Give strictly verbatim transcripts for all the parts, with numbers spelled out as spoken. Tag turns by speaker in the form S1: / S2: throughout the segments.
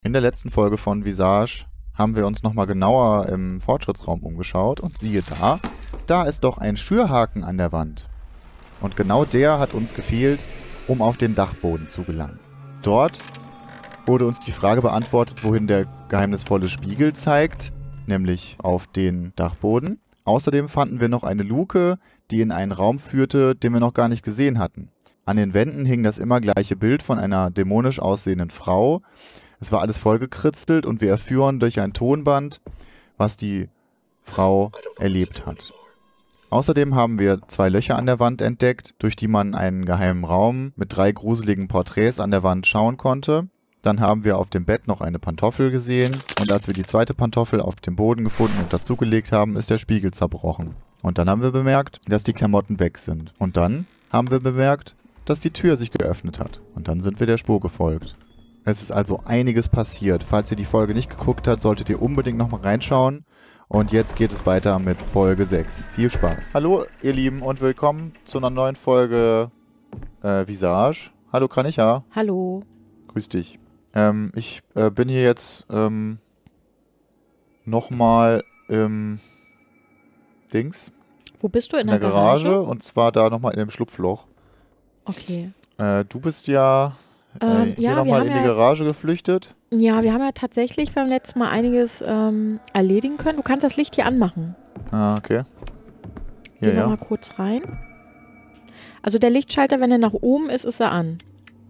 S1: In der letzten Folge von Visage haben wir uns nochmal genauer im Fortschrittsraum umgeschaut und siehe da, da ist doch ein Schürhaken an der Wand. Und genau der hat uns gefehlt, um auf den Dachboden zu gelangen. Dort wurde uns die Frage beantwortet, wohin der geheimnisvolle Spiegel zeigt, nämlich auf den Dachboden. Außerdem fanden wir noch eine Luke, die in einen Raum führte, den wir noch gar nicht gesehen hatten. An den Wänden hing das immer gleiche Bild von einer dämonisch aussehenden Frau. Es war alles vollgekritzelt und wir erführen durch ein Tonband, was die Frau erlebt hat. Außerdem haben wir zwei Löcher an der Wand entdeckt, durch die man einen geheimen Raum mit drei gruseligen Porträts an der Wand schauen konnte. Dann haben wir auf dem Bett noch eine Pantoffel gesehen und als wir die zweite Pantoffel auf dem Boden gefunden und dazugelegt haben, ist der Spiegel zerbrochen. Und dann haben wir bemerkt, dass die Klamotten weg sind. Und dann haben wir bemerkt, dass die Tür sich geöffnet hat. Und dann sind wir der Spur gefolgt. Es ist also einiges passiert. Falls ihr die Folge nicht geguckt habt, solltet ihr unbedingt nochmal reinschauen. Und jetzt geht es weiter mit Folge sechs. Viel Spaß. Hallo ihr Lieben und willkommen zu einer neuen Folge äh, Visage. Hallo Kranicha.
S2: Hallo.
S1: Grüß dich. Ähm, ich äh, bin hier jetzt ähm, nochmal im Dings.
S2: Wo bist du? In,
S1: in
S2: der,
S1: der Garage?
S2: Garage?
S1: Und zwar da nochmal in dem Schlupfloch.
S2: Okay.
S1: Äh, du bist ja äh,
S2: Ähm,
S1: hier
S2: ja, wir
S1: nochmal
S2: haben
S1: in die
S2: ja-
S1: Garage geflüchtet.
S2: Ja, wir haben ja tatsächlich beim letzten Mal einiges ähm, erledigen können. Du kannst das Licht hier anmachen.
S1: Ah, okay. Ja,
S2: Gehen wir
S1: ja.
S2: mal kurz rein. Also der Lichtschalter, wenn er nach oben ist, ist er an.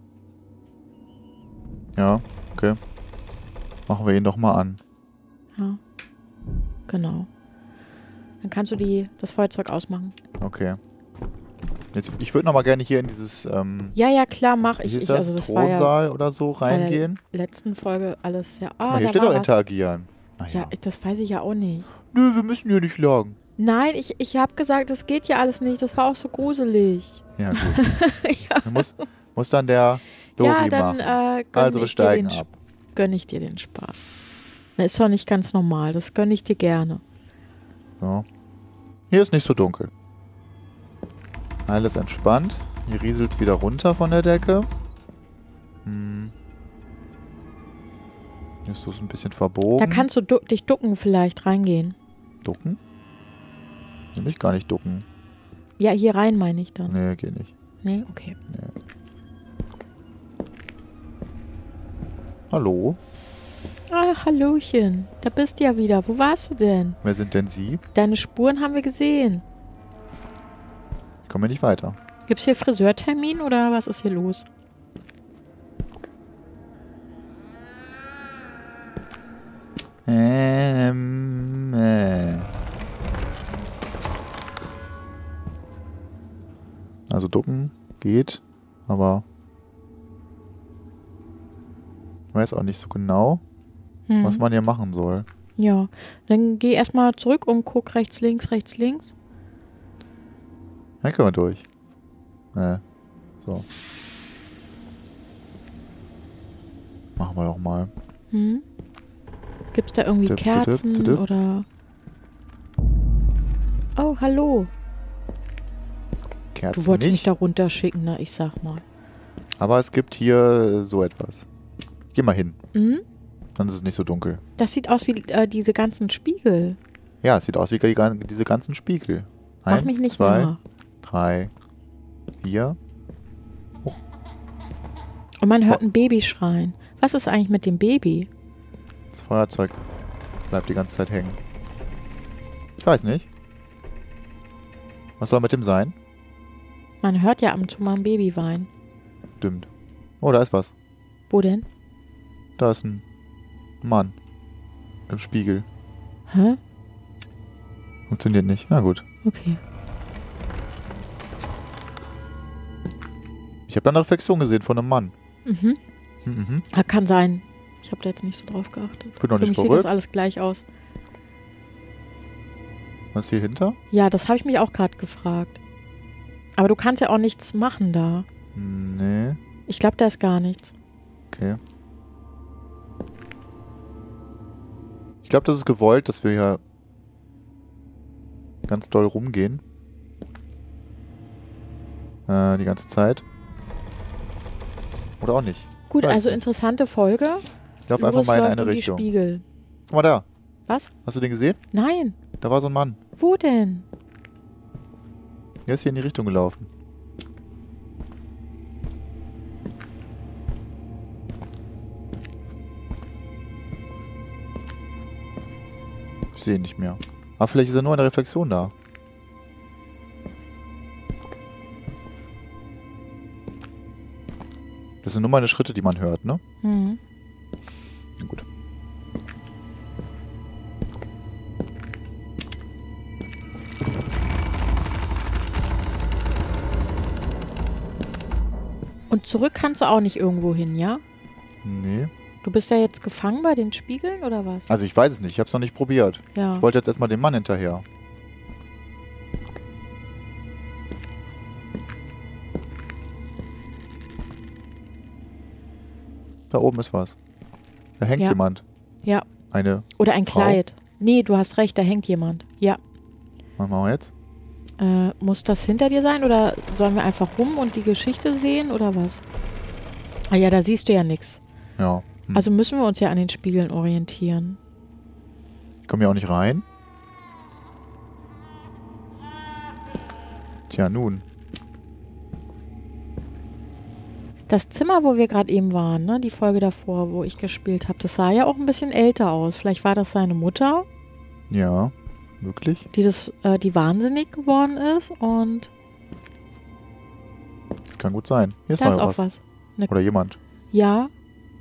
S1: Ja, okay. Machen wir ihn doch mal an.
S2: Ja. Genau. Dann kannst du die, das Feuerzeug ausmachen.
S1: Okay. Jetzt, ich würde nochmal gerne hier in dieses ähm,
S2: Ja, ja, klar, mach
S1: wie
S2: ich.
S1: hieß
S2: ich
S1: das?
S2: also das war ja
S1: Thronsaal oder so
S2: bei der
S1: reingehen.
S2: letzten Folge alles ja. Ah,
S1: Aber hier
S2: da
S1: steht
S2: war
S1: doch
S2: was.
S1: interagieren. Naja.
S2: Ja, ich, das weiß ich ja auch nicht.
S1: Nö, wir müssen hier nicht lagen.
S2: Nein, ich, ich habe gesagt, das geht ja alles nicht. Das war auch so gruselig.
S1: Ja, gut.
S2: ja,
S1: Dann muss, muss dann der Dori
S2: ja, dann
S1: machen.
S2: äh, gönn
S1: Also wir
S2: ich dir
S1: steigen
S2: den
S1: ab.
S2: gönne ich dir den Spaß. Das ist doch nicht ganz normal, das gönne ich dir gerne.
S1: So. Hier ist nicht so dunkel. Alles entspannt. Hier rieselt wieder runter von der Decke. Hm. Hier ist so ein bisschen verbogen.
S2: Da kannst du du dich ducken vielleicht reingehen.
S1: Ducken? Ich will mich gar nicht ducken.
S2: Ja, hier rein meine ich dann.
S1: Nee, geht nicht.
S2: Nee, okay.
S1: Nee. Hallo?
S2: Ah, Hallöchen, da bist du ja wieder. Wo warst du denn?
S1: Wer sind denn Sie?
S2: Deine Spuren haben wir gesehen.
S1: Ich komme nicht weiter.
S2: Gibt's hier Friseurtermin oder was ist hier los?
S1: Ähm, äh. Also ducken geht, aber ich weiß auch nicht so genau,
S2: Hm.
S1: was man hier machen soll.
S2: Ja, dann geh erstmal zurück und guck rechts, links, rechts, links.
S1: Dann können wir durch. Äh, so. Machen wir doch mal.
S2: Hm. Gibt's da irgendwie
S1: Tipp, tipp,
S2: Kerzen
S1: tipp, tipp.
S2: oder... Oh, hallo.
S1: Kerzen
S2: Du wolltest mich
S1: nicht,
S2: da runterschicken, na, ich sag mal.
S1: aber es gibt hier so etwas. Geh mal hin,
S2: Hm?
S1: dann ist es nicht so dunkel.
S2: Das sieht aus wie äh, diese ganzen Spiegel.
S1: Ja, es sieht aus wie die, gan- diese ganzen Spiegel.
S2: Mach
S1: Eins,
S2: mich nicht
S1: zwei,
S2: nach.
S1: drei, vier.
S2: Und man hört ein Baby schreien. Was ist eigentlich mit dem Baby?
S1: Das Feuerzeug bleibt die ganze Zeit hängen. Ich weiß nicht. Was soll mit dem sein?
S2: Man hört ja ab und zu mal ein Baby weinen.
S1: Stimmt. Oh, da ist was.
S2: Wo denn?
S1: Da ist ein Mann. Im Spiegel.
S2: Hä?
S1: Funktioniert nicht. Na gut.
S2: Okay.
S1: Ich habe da eine Reflexion gesehen von einem Mann.
S2: Mhm.
S1: Hm, mhm.
S2: Ah, kann sein. Ich habe da jetzt nicht so drauf geachtet.
S1: Ich bin doch
S2: Für
S1: nicht
S2: mich sieht
S1: verrückt.
S2: das alles gleich aus.
S1: Was ist hier hinter?
S2: Ja, das habe ich mich auch gerade gefragt. Aber du kannst ja auch nichts machen da.
S1: Nee.
S2: Ich glaube, da ist gar nichts.
S1: Okay. Ich glaube, das ist gewollt, dass wir hier ganz doll rumgehen. Äh, die ganze Zeit. Oder auch nicht.
S2: Gut,
S1: Weiß
S2: also
S1: nicht.
S2: interessante Folge.
S1: Ich lauf einfach
S2: Iris
S1: mal in
S2: läuft
S1: eine
S2: um die
S1: Richtung.
S2: Spiegel.
S1: Guck mal da.
S2: Was?
S1: Hast du den gesehen?
S2: Nein.
S1: Da war so ein Mann.
S2: Wo denn?
S1: Der ist hier in die Richtung gelaufen. Ich sehe ihn nicht mehr. Aber vielleicht ist er nur in der Reflexion da. Das sind nur meine Schritte, die man hört, ne?
S2: Mhm.
S1: Na gut.
S2: Und zurück kannst du auch nicht irgendwo hin, ja?
S1: Nee.
S2: Du bist ja jetzt gefangen bei den Spiegeln oder was?
S1: Also ich weiß es nicht. Ich habe es noch nicht probiert.
S2: Ja.
S1: Ich wollte jetzt erstmal dem Mann hinterher. Da oben ist was. Da hängt
S2: Ja.
S1: jemand.
S2: Ja.
S1: Eine.
S2: Oder ein
S1: Frau?
S2: Kleid. Nee, du hast recht, da hängt jemand. Ja.
S1: Was machen wir jetzt?
S2: Äh, muss das hinter dir sein oder sollen wir einfach rum und die Geschichte sehen oder was? Ah ja, da siehst du ja nichts.
S1: Ja. Hm.
S2: Also müssen wir uns ja an den Spiegeln orientieren.
S1: Ich komme hier auch nicht rein. Tja, nun.
S2: Das Zimmer, wo wir gerade eben waren, ne, die Folge davor, wo ich gespielt habe, das sah ja auch ein bisschen älter aus. Vielleicht war das seine Mutter,
S1: Ja, wirklich?
S2: die, das, äh, die wahnsinnig geworden ist und
S1: Das kann gut sein. Hier ist
S2: da
S1: noch
S2: ist auch
S1: was.
S2: was. Ne,
S1: Oder jemand.
S2: ja,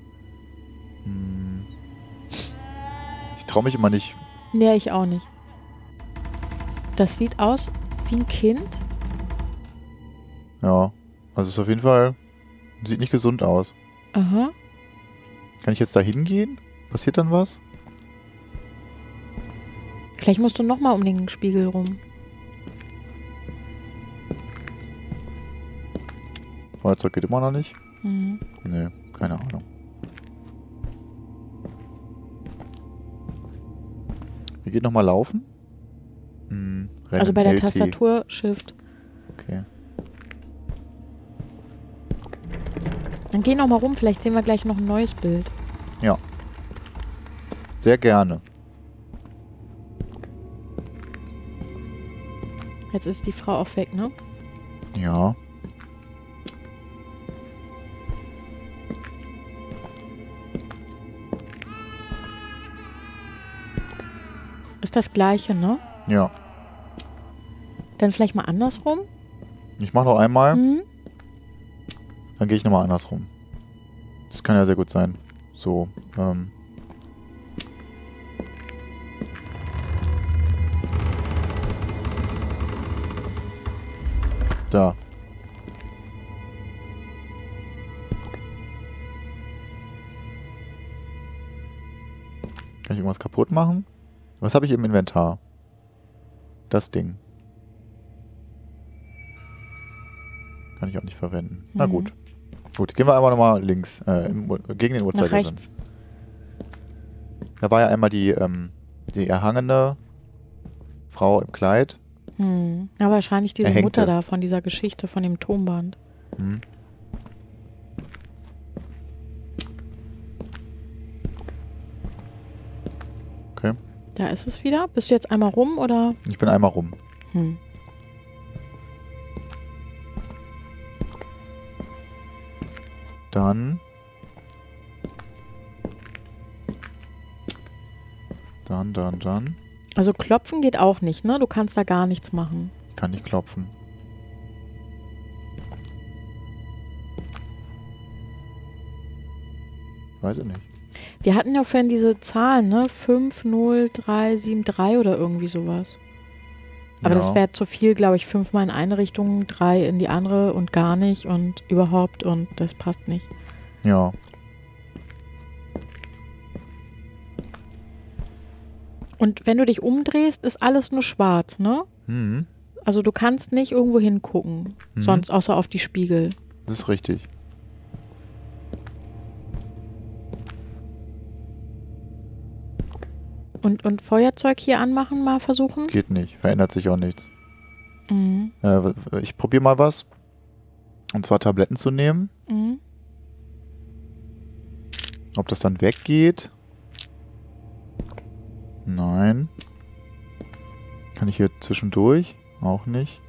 S1: Hm. Ich traue mich immer nicht.
S2: nee, ich auch nicht. Das sieht aus wie ein Kind.
S1: Ja. Also ist auf jeden Fall. Sieht nicht gesund aus.
S2: Aha.
S1: Kann ich jetzt da hingehen? Passiert dann was?
S2: Vielleicht musst du nochmal um den Spiegel rum.
S1: Feuerzeug geht immer noch nicht.
S2: Mhm.
S1: Nee, keine Ahnung. Wie geht nochmal laufen? Hm, Rennen,
S2: Also bei der
S1: L T.
S2: Tastatur Shift.
S1: Okay.
S2: Dann geh nochmal rum, vielleicht sehen wir gleich noch ein neues Bild.
S1: Ja. Sehr gerne.
S2: Jetzt ist die Frau auch weg, ne?
S1: Ja.
S2: Ist das gleiche, ne?
S1: Ja.
S2: Dann vielleicht mal andersrum?
S1: Ich mache noch einmal,
S2: Mhm.
S1: dann gehe ich nochmal andersrum. Das kann ja sehr gut sein. So, ähm. Da. Kann ich irgendwas kaputt machen? Was habe ich im Inventar? Das Ding. Kann ich auch nicht verwenden. Na
S2: Mhm.
S1: gut. Gut, gehen wir einmal nochmal links, äh, im, Ur- gegen den
S2: Nach
S1: Uhrzeigersinn.
S2: rechts.
S1: Da war ja einmal die, ähm, die erhangene Frau im Kleid.
S2: Hm. Ja, wahrscheinlich diese
S1: Erhängte.
S2: Mutter da von dieser Geschichte, von dem Tonband.
S1: Hm. Okay,
S2: Da ist es wieder. Bist du jetzt einmal rum oder?
S1: ich bin einmal rum.
S2: Hm.
S1: Dann. Dann, dann, dann.
S2: Also klopfen geht auch nicht, ne? Du kannst da gar nichts machen.
S1: Ich kann nicht klopfen. Weiß ich nicht.
S2: Wir hatten ja vorhin diese Zahlen, ne? fünf, null, drei, sieben, drei oder irgendwie sowas. Aber
S1: Ja.
S2: das wäre zu viel, glaube ich. Fünfmal in eine Richtung, drei in die andere und gar nicht und überhaupt und das passt nicht.
S1: Ja.
S2: Und wenn du dich umdrehst, ist alles nur schwarz, ne?
S1: Hm.
S2: Also du kannst nicht irgendwo hingucken,
S1: Mhm.
S2: sonst außer auf die Spiegel.
S1: Das ist richtig.
S2: Und, und Feuerzeug hier anmachen, mal versuchen?
S1: Geht nicht. Verändert sich auch nichts.
S2: Mhm.
S1: Äh, w- ich probiere mal was. Und zwar Tabletten zu nehmen.
S2: Mhm.
S1: Ob das dann weggeht? Nein. Kann ich hier zwischendurch? Auch nicht.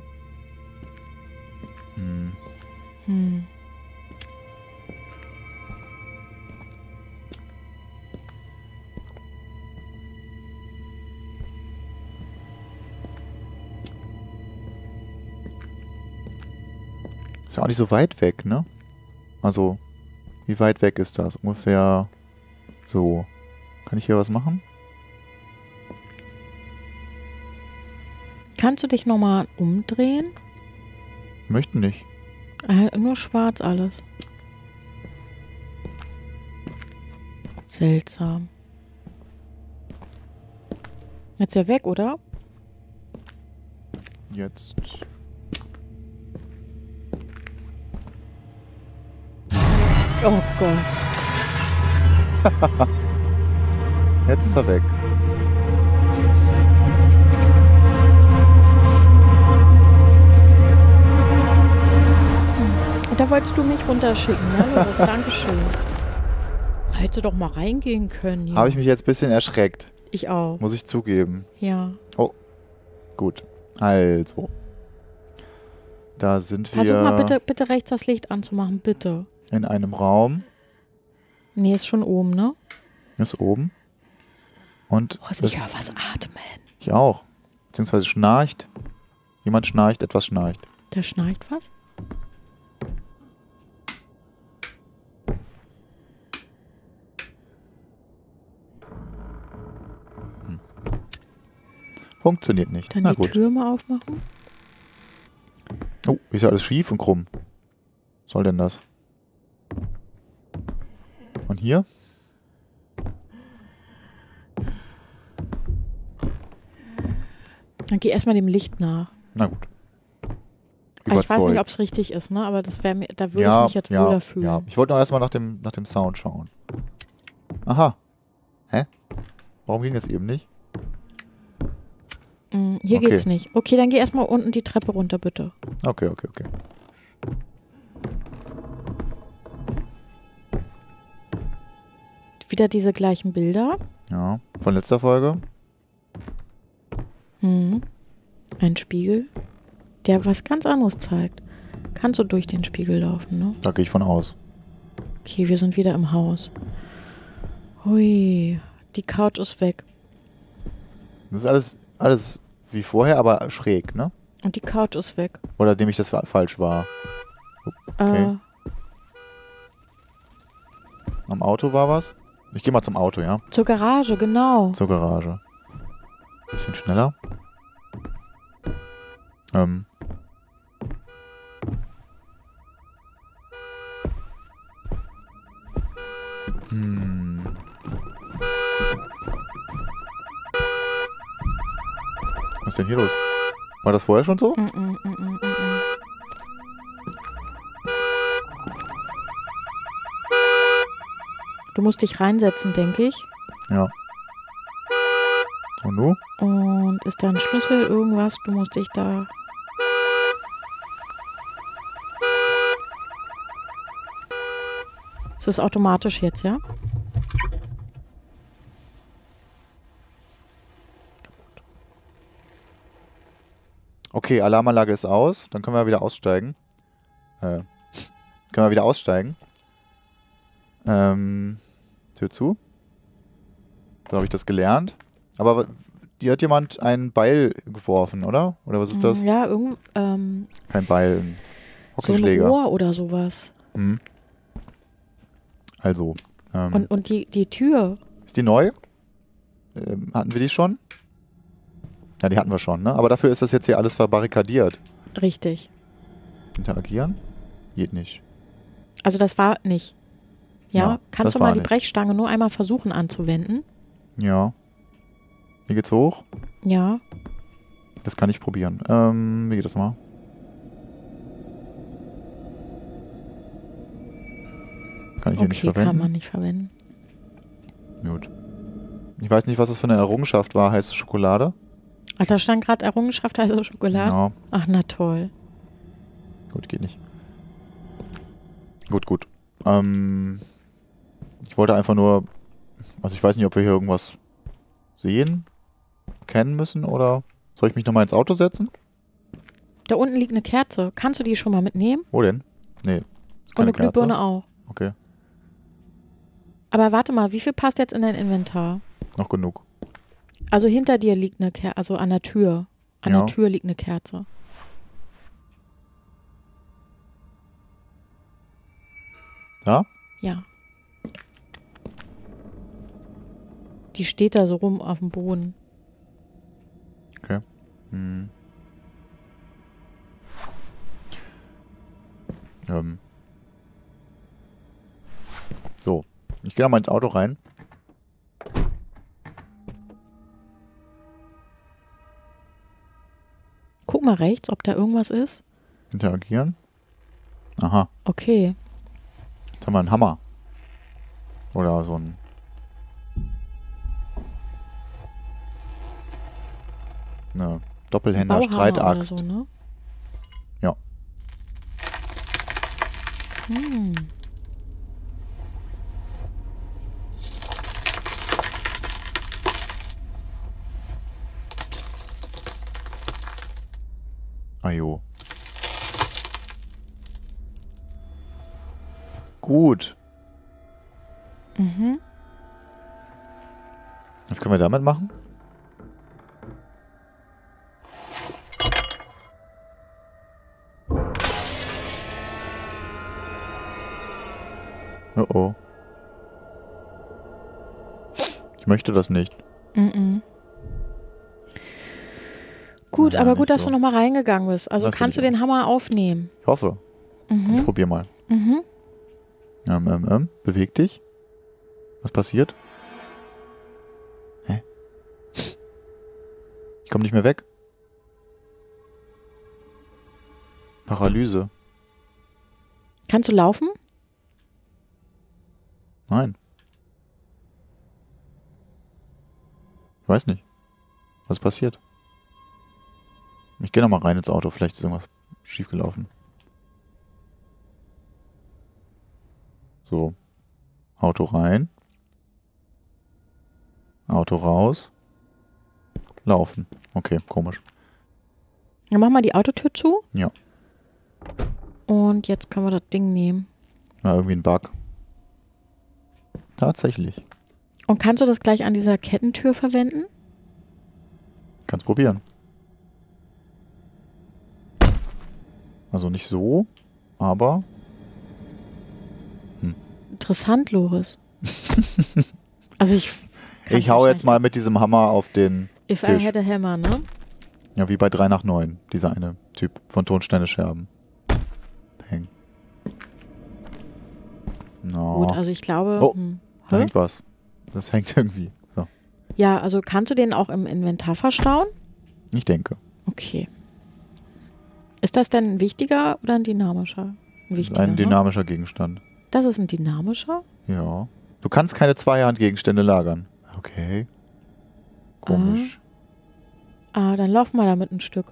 S1: Hm.
S2: Hm.
S1: Ist ja auch nicht so weit weg, ne? Also, wie weit weg ist das? Ungefähr so. Kann ich hier was machen?
S2: Kannst du dich nochmal umdrehen?
S1: Möchten nicht.
S2: Äh, nur schwarz alles. Seltsam. Jetzt ja weg, oder?
S1: Jetzt.
S2: Oh Gott.
S1: Jetzt ist er weg.
S2: Und da wolltest du mich runterschicken, ne? Das Dankeschön. Hätte doch mal reingehen können. Ja.
S1: Habe ich mich jetzt ein bisschen erschreckt.
S2: Ich auch.
S1: Muss ich zugeben.
S2: Ja.
S1: Oh. Gut. Also. Da sind wir
S2: Versuch mal bitte, bitte rechts das Licht anzumachen, bitte.
S1: in einem Raum.
S2: Nee, ist schon oben, ne?
S1: Ist oben. Und
S2: Oh,
S1: es-
S2: ich höre was atmen.
S1: ich auch. Beziehungsweise schnarcht. Jemand schnarcht, etwas schnarcht.
S2: Da schnarcht was?
S1: Funktioniert nicht.
S2: Dann
S1: Na
S2: die
S1: gut.
S2: Tür mal aufmachen.
S1: Oh, ist ja alles schief und krumm. Was soll denn das? Und hier?
S2: Dann geh erstmal dem Licht nach.
S1: Na gut.
S2: Aber ich weiß nicht,
S1: Überzeugt.
S2: ob es richtig ist, ne? Aber das wäre mir, da würde
S1: ja,
S2: ich mich jetzt
S1: ja,
S2: wohler fühlen.
S1: ja. Ich wollte noch erstmal nach dem, nach dem Sound schauen. Aha. Hä? Warum ging es eben nicht?
S2: Mm, hier
S1: Okay.
S2: geht's nicht. Okay, dann geh erstmal unten die Treppe runter, bitte.
S1: Okay, okay, okay.
S2: Wieder diese gleichen Bilder.
S1: Ja. Von letzter Folge?
S2: Mhm. Ein Spiegel, der was ganz anderes zeigt. Kannst du durch den Spiegel laufen, ne?
S1: Da gehe ich von aus.
S2: Okay, wir sind wieder im Haus. Hui, die Couch ist weg.
S1: Das ist alles, alles wie vorher, aber schräg, ne?
S2: Und die Couch ist weg.
S1: Oder nehme ich das fa- falsch wahr? Okay.
S2: Äh,
S1: Am Auto war was? Ich gehe mal zum Auto, ja?
S2: zur Garage, genau.
S1: Zur Garage. Bisschen schneller. Ähm. Hm. Was ist denn hier los? War das vorher schon so?
S2: Mm, mm, mm, mm, mm, mm. Du musst dich reinsetzen, denke ich.
S1: Ja. Und du?
S2: Und ist da ein Schlüssel, irgendwas? Du musst dich da... Es ist automatisch jetzt, ja?
S1: Okay, Alarmanlage ist aus. Dann können wir wieder aussteigen. Äh, können wir wieder aussteigen. Ähm, Tür zu. So habe ich das gelernt. Aber dir hat jemand einen Beil geworfen, oder? Oder was ist das?
S2: Mm, Ja, irgend, ähm,
S1: Kein Beil, ein
S2: so ein
S1: Hockeyschläger.
S2: Rohr oder sowas.
S1: Mhm. Also, ähm,
S2: Und, und die, die Tür,
S1: ist die neu? Ähm, hatten wir die schon? Ja, die hatten wir schon, ne? Aber dafür ist das jetzt hier alles verbarrikadiert.
S2: richtig.
S1: Interagieren? Geht nicht.
S2: Also das war nicht. Ja,
S1: Ja, das
S2: kannst du
S1: war
S2: mal die
S1: nicht.
S2: Brechstange nur einmal versuchen anzuwenden?
S1: Ja. Hier geht's hoch.
S2: Ja.
S1: Das kann ich probieren. Ähm, wie geht das mal? Kann ich hier nicht
S2: Okay,
S1: verwenden?
S2: kann man nicht verwenden.
S1: Gut. Ich weiß nicht, was das für eine Errungenschaft war. Heiße Schokolade?
S2: Ach, da stand gerade Errungenschaft heiße Schokolade.
S1: Ja.
S2: Ach, na toll.
S1: Gut, geht nicht. Gut, gut. Ähm, Ich wollte einfach nur... Also ich weiß nicht, ob wir hier irgendwas sehen, kennen müssen oder... Soll ich mich nochmal ins Auto setzen?
S2: Da unten liegt eine Kerze. Kannst du die schon mal mitnehmen?
S1: Wo denn? Nee. Ist
S2: Und
S1: keine
S2: eine Glühbirne
S1: Kerze.
S2: auch.
S1: Okay.
S2: Aber warte mal, wie viel passt jetzt in dein Inventar?
S1: Noch genug.
S2: Also hinter dir liegt eine Kerze, also an der Tür. An
S1: Ja.
S2: der Tür liegt eine Kerze.
S1: Da?
S2: Ja. Die steht da so rum auf dem Boden.
S1: Okay. Hm. Ähm. So. Ich gehe mal ins Auto rein.
S2: Guck mal rechts, ob da irgendwas ist.
S1: Interagieren. Aha.
S2: Okay.
S1: Jetzt haben wir einen Hammer. Oder so ein... Eine Doppelhänder-Streitaxt.
S2: Bauhammer oder so, ne?
S1: Ja.
S2: Hm.
S1: Ajo. Gut.
S2: Mhm.
S1: Was können wir damit machen? Oh oh. Ich möchte das nicht.
S2: Mhm. Gut,
S1: Ja,
S2: aber
S1: nicht
S2: gut, dass
S1: so.
S2: du nochmal reingegangen bist. Also
S1: Das
S2: kannst du
S1: finde ich
S2: den Hammer aufnehmen.
S1: Ich hoffe. Ich
S2: Mhm.
S1: probier mal.
S2: Mhm.
S1: Ähm, ähm, ähm. Beweg dich. Was passiert? Hä? Ich komme nicht mehr weg. Paralyse.
S2: Kannst du laufen?
S1: Nein. Ich weiß nicht. Was ist passiert? Ich gehe nochmal rein ins Auto. Vielleicht ist irgendwas schiefgelaufen. So. Auto rein. Auto raus. Laufen. Okay, komisch.
S2: Dann mach mal die Autotür zu.
S1: Ja.
S2: Und jetzt können wir das Ding nehmen.
S1: Na, irgendwie ein Bug. Tatsächlich.
S2: Und kannst du das gleich an dieser Kettentür verwenden?
S1: Kannst probieren. Also nicht so, aber...
S2: Interessant, Loris. Also ich...
S1: Ich hau jetzt mal mit diesem Hammer auf den
S2: If I
S1: Tisch.
S2: had a hammer, ne?
S1: Ja, wie bei drei nach neun. Dieser eine Typ von Tonsteine Scherben. Peng. No.
S2: Gut, also ich glaube...
S1: Oh,
S2: hm.
S1: Da
S2: Hä?
S1: hängt was. Das hängt irgendwie. So.
S2: Ja, also kannst du den auch im Inventar verstauen?
S1: Ich denke.
S2: Okay. Ist das denn ein wichtiger oder ein dynamischer? Ein
S1: Das ist
S2: wichtiger,
S1: ein
S2: ne?
S1: dynamischer Gegenstand.
S2: Das ist ein dynamischer?
S1: Ja. Du kannst keine Zweihandgegenstände lagern. Okay. Komisch.
S2: Ah, dann lauf mal damit ein Stück.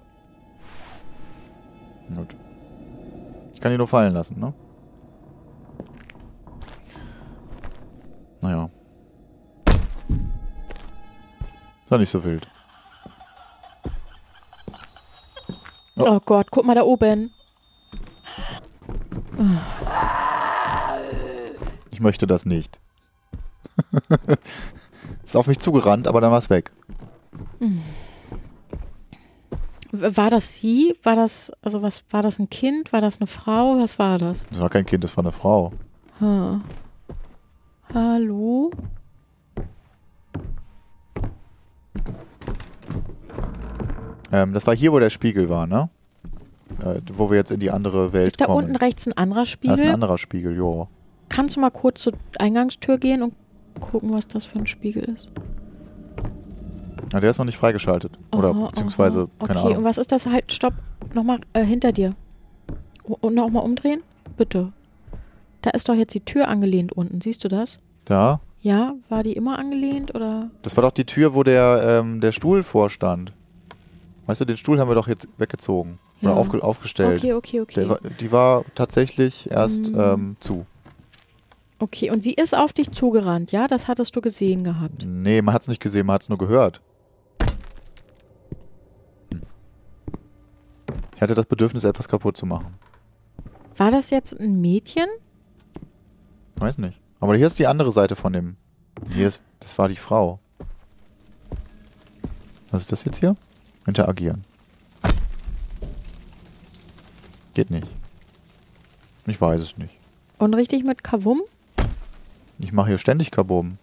S1: Gut. Ich kann ihn nur fallen lassen, ne? Naja. Ist doch nicht so wild. Oh.
S2: Oh Gott, guck mal da oben.
S1: Ich möchte das nicht. Ist auf mich zugerannt, aber dann war es weg.
S2: War das sie? War das, also was, war das ein Kind? War das eine Frau? Was war das?
S1: Das war kein Kind, das war eine Frau.
S2: Hm. Hallo?
S1: Ähm, das war hier, wo der Spiegel war, ne? Äh, wo wir jetzt in die andere Welt
S2: Ist da
S1: kommen.
S2: unten rechts ein anderer
S1: Da ist ein
S2: Spiegel?
S1: anderer Spiegel, jo.
S2: Kannst du mal kurz zur Eingangstür gehen und gucken, was das für ein Spiegel ist?
S1: Ja, der ist noch nicht freigeschaltet. Oder
S2: Aha,
S1: beziehungsweise,
S2: aha.
S1: keine
S2: Okay, und
S1: Ahnung.
S2: was ist das? Halt, stopp. Nochmal äh, hinter dir. O- Und nochmal umdrehen? Bitte. Da ist doch jetzt die Tür angelehnt unten. Siehst du das?
S1: Da?
S2: Ja, war die immer angelehnt oder?
S1: Das war doch die Tür, wo der, ähm, der Stuhl vorstand. Weißt du, den Stuhl haben wir doch jetzt weggezogen. Oder
S2: Ja.
S1: aufge aufgestellt.
S2: Okay, okay, okay.
S1: Der war, die war tatsächlich erst
S2: Mhm.
S1: ähm, zu.
S2: Okay, und sie ist auf dich zugerannt, ja? Das hattest du gesehen gehabt.
S1: Nee, man hat es nicht gesehen, man hat es nur gehört. Hm. Ich hatte das Bedürfnis, etwas kaputt zu machen.
S2: War das jetzt ein Mädchen?
S1: Weiß nicht. Aber hier ist die andere Seite von dem... Hier ist... Das war die Frau. Was ist das jetzt hier? Interagieren. Geht nicht. Ich weiß es nicht.
S2: Und richtig mit Kavum?
S1: Ich mache hier ständig Kabum.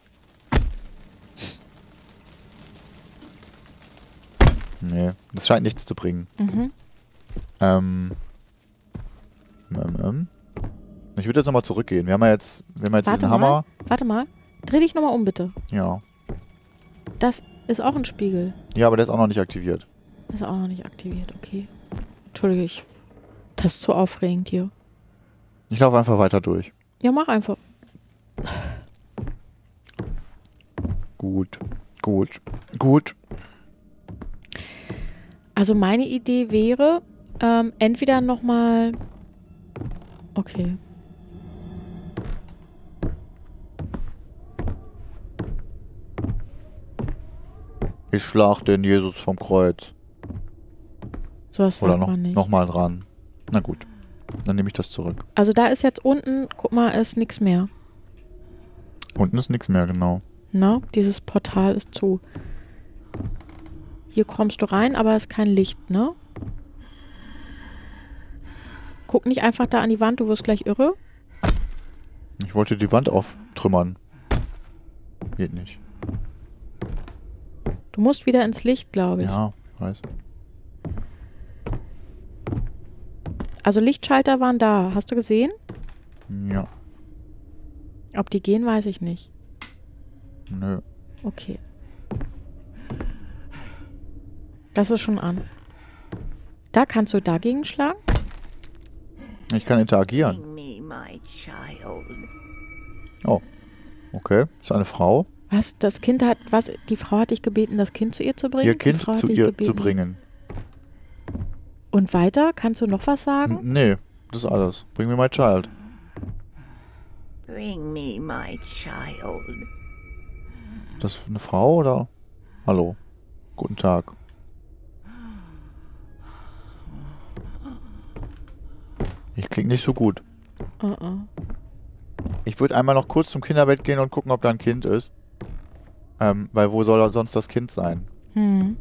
S1: Nee, das scheint nichts zu bringen.
S2: Mhm.
S1: Ähm. ähm, ähm. Ich würde jetzt nochmal zurückgehen. Wir haben ja jetzt, wir haben jetzt
S2: Warte
S1: diesen
S2: mal.
S1: Hammer.
S2: Warte mal. Dreh dich nochmal um, bitte.
S1: Ja.
S2: Das ist auch ein Spiegel.
S1: Ja, aber der ist auch noch nicht aktiviert.
S2: Ist auch noch nicht aktiviert, okay. Entschuldige, ich... Das ist zu aufregend hier.
S1: Ich laufe einfach weiter durch.
S2: Ja, mach einfach.
S1: Gut. Gut. Gut.
S2: Also meine Idee wäre, ähm, entweder nochmal... Okay.
S1: Ich schlag den Jesus vom Kreuz.
S2: Sowas
S1: Oder
S2: sagt
S1: noch,
S2: man nicht.
S1: noch mal dran. Na gut. Dann nehme ich das zurück.
S2: Also da ist jetzt unten, guck mal, ist nichts mehr.
S1: Unten ist nichts mehr, genau.
S2: Na, dieses Portal ist zu. Hier kommst du rein, aber ist kein Licht, ne? Guck nicht einfach da an die Wand, du wirst gleich irre.
S1: Ich wollte die Wand auftrümmern. Geht nicht.
S2: Du musst wieder ins Licht, glaube ich.
S1: Ja, weiß.
S2: Also Lichtschalter waren da, hast du gesehen?
S1: Ja.
S2: Ob die gehen, weiß ich nicht.
S1: Nö.
S2: Okay. Das ist schon an. Da kannst du dagegen schlagen?
S1: Ich kann interagieren. Oh. Okay. Ist eine Frau.
S2: Was? Das Kind hat, was? Die Frau hat dich gebeten, das Kind zu ihr zu bringen?
S1: Ihr Kind
S2: Die Frau hat
S1: zu
S2: dich
S1: ihr
S2: gebeten.
S1: zu bringen.
S2: Und weiter? Kannst du noch was sagen?
S1: N nee, das ist alles. Bring me my child.
S3: Bring me my child.
S1: Das ist eine Frau oder? Hallo. Guten Tag. Ich klinge nicht so gut.
S2: Uh -uh.
S1: Ich würde einmal noch kurz zum Kinderbett gehen und gucken, ob da ein Kind ist. Ähm, weil wo soll sonst das Kind sein?
S2: Hm.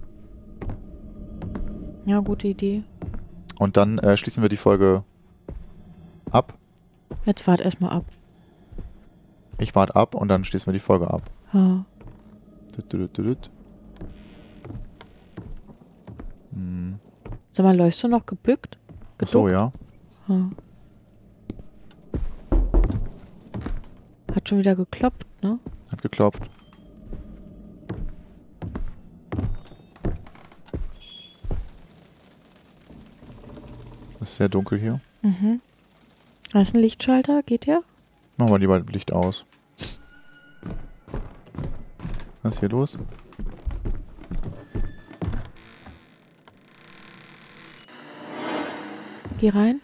S2: Ja, gute Idee.
S1: Und dann äh, schließen wir die Folge ab.
S2: Jetzt wart erstmal ab.
S1: Ich warte ab und dann schließen wir die Folge ab.
S2: Ja.
S1: Tut, tut, tut, tut. Hm.
S2: Sag mal, läufst du noch gebückt?
S1: Ach so, ja.
S2: Ja. Hat schon wieder geklopft, ne?
S1: Hat geklopft. Es ist sehr dunkel hier.
S2: Mhm. Da ist ein Lichtschalter, geht der?
S1: Machen wir lieber das Licht aus. Was ist hier los?
S2: Geh rein.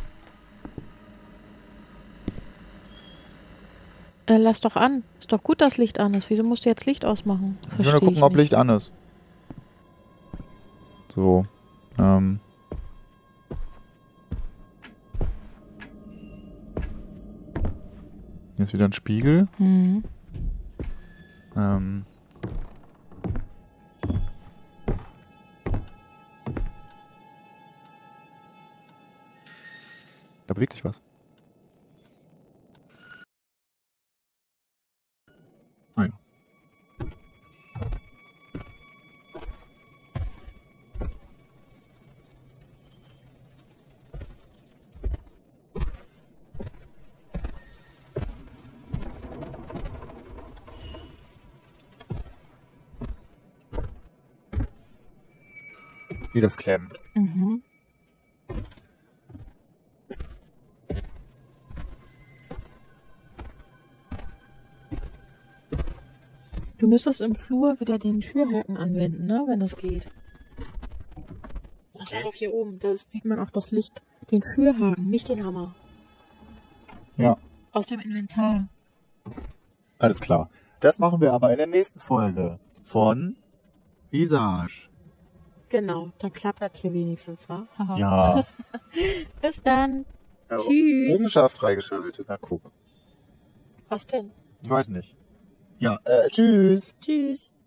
S2: Äh, lass doch an. Ist doch gut, dass Licht an ist. Wieso musst du jetzt Licht ausmachen?
S1: Ich will
S2: Versteh
S1: nur gucken,
S2: ich
S1: ob
S2: nicht.
S1: Licht an ist. So. Ähm. Hier ist wieder ein Spiegel.
S2: Mhm.
S1: Ähm. Da bewegt sich was. Ah ja. Wie das klemmt.
S2: Mhm. Du müsstest im Flur wieder den Schürhaken anwenden, ne? Wenn das geht. Das war doch hier oben. Da sieht man auch das Licht. Den Schürhaken, nicht den Hammer.
S1: Ja.
S2: Aus dem Inventar.
S1: Alles klar. Das machen wir aber in der nächsten Folge von Visage.
S2: Genau, dann klappert hier wenigstens, wa?
S1: Ja.
S2: Bis dann.
S1: Ja,
S2: Tschüss.
S1: Wissenschaft freigeschaltet. Na guck.
S2: Was denn?
S1: Ich weiß nicht. Ja, äh, tschüss.
S2: Tschüss.